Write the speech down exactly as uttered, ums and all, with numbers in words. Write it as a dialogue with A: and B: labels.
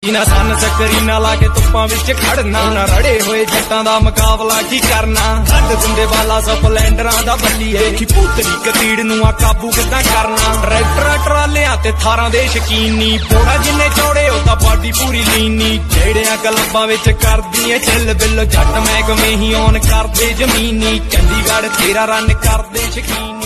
A: इना सन सकरीना लाके धुप्पां विच खड़ना ना रड़े होए जट्टां दा मुकाबला की करना छड्ड दिंदे बाला स्पलैंडरां दा बल्लीए की भूतनी कतीड़ नूं आ काबू किदां करना ट्रैक्टर ट्रालियां ते थारां दे शकीनी पोड़ा जिन्ने चौड़े ओ तां बाडी पूरी लीनी जेड़ियां क्लबां विच करदी ए चिल बिल जट महकमे ही ऑन करदे जमीनी चंडीगढ़ तेरा रन करदे शकीनी।